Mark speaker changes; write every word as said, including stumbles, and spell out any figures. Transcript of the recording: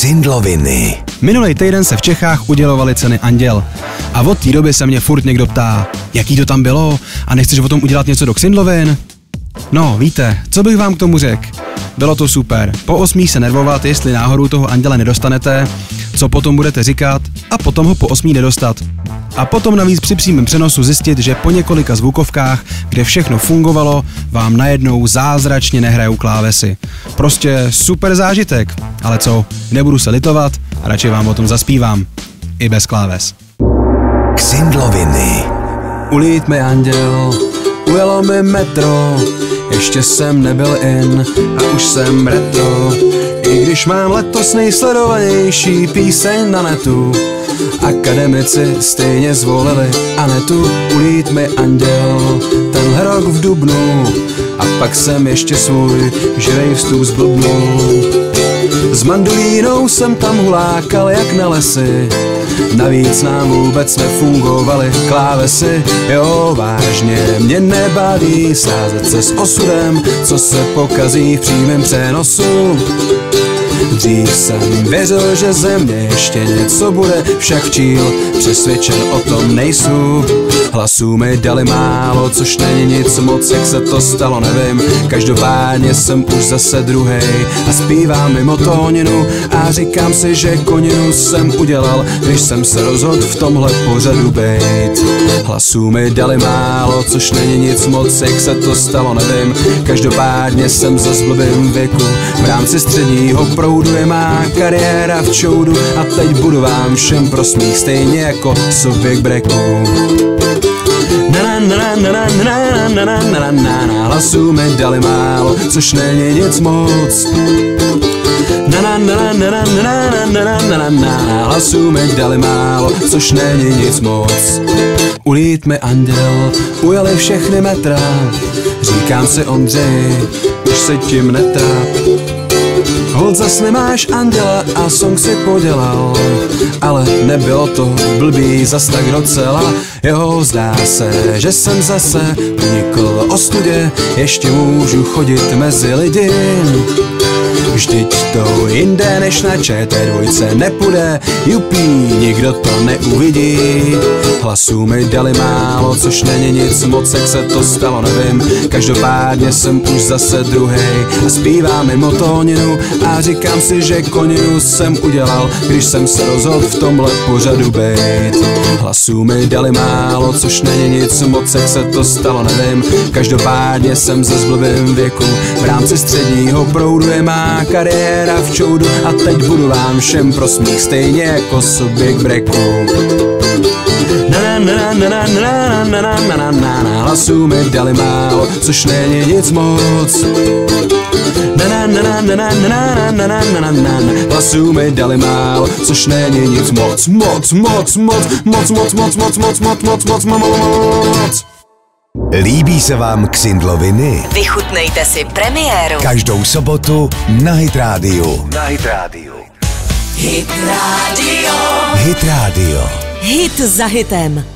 Speaker 1: Xindloviny.
Speaker 2: Minulý týden se v Čechách udělovaly ceny Anděl. A od té doby se mě furt někdo ptá, jaký to tam bylo a nechceš o tom udělat něco do Xindlovin? No, víte, co bych vám k tomu řekl? Bylo to super. Po osmí se nervovat, jestli náhodou toho anděla nedostanete, co potom budete říkat a potom ho po osmí nedostat. A potom navíc při přímém přenosu zjistit, že po několika zvukovkách, kde všechno fungovalo, vám najednou zázračně nehrajou klávesy. Prostě super zážitek. Ale co, nebudu se litovat a radši vám o tom zaspívám. I bez kláves.
Speaker 1: Xindloviny.
Speaker 2: Ulít mi anděl, ujelo mi metro, ještě jsem nebyl in a už jsem retro. I když mám letos nejsledovanější píseň na netu, akademici stejně zvolili Anetu. Ulít mi anděl, tenhle rok v dubnu, a pak jsem ještě svůj živej vstup zblbnul. S mandolínou jsem tam hulákal jak na lesy, navíc nám vůbec nefungovaly klávesy. Jo, vážně, mě nebaví sázet se s osudem, co se pokazí v přímém přenosu. Dřív jsem věřil, že ze mě ještě něco bude, však včíl přesvědčen o tom nejsou. Hlasů mi dali málo, což není nic moc, jak se to stalo, nevím. Každopádně jsem už zase druhej a zpívám mimo tóninu a říkám si, že koninu jsem udělal, když jsem se rozhodl v tomhle pořadu bejt. Hlasů mi dali málo, což není nic moc, jak se to stalo, nevím. Každopádně jsem za zblbým věku, v rámci středního proudu je má kariéra v čoudu a teď budu vám všem prosmích, stejně jako sobě k breku. Na na na na na na na na na na na na. Hlasů mi dali málo, což není nic moc. Na na na na na na na na na na na na. Hlasů mi dali málo, což není nic moc. Ulít mi anděl, ujeli všechny metra, říkám si Ondřej, už se tím netráp. Hold zas nemáš anděla a song si podělal, ale nebylo to blbý zas tak docela. Jo, zdá se, že jsem zase unikl ostudě, ještě můžu chodit mezi lidi. Vždyť to jinde než na Č T dva nepůjde, jupí, nikdo to neuvidí. Hlasů mi dali málo, což není nic moc, jak se to stalo, nevím. Každopádně jsem už zase druhej a zpívám mimo tóninu a říkám si, že koninu jsem udělal, když jsem se rozhodl v tomhle pořadu bejt. Hlasů mi dali málo, což není nic moc, jak se to stalo, nevím. Každopádně jsem ze zblbým věku, v rámci středního proudu je má kariéra v čoudu a teď budu vám všem prosmích, stejně jako sobě k breku. Na na na na na na na na na na na. Hlasů mi dali málo, což není nic moc. Na na na na na na na na na na na na. Hlasů mi dali málo, což není nic moc. Moc, moc, moc, moc, moc, moc, moc, moc, moc, moc, moc, moc.
Speaker 1: Líbí se vám Xindloviny?
Speaker 3: Vychutnejte si premiéru
Speaker 1: Každou sobotu na Hit Radio.
Speaker 3: Na Hit Radio. Hit Radio.
Speaker 1: Hit Radio.
Speaker 3: Hit za hitem.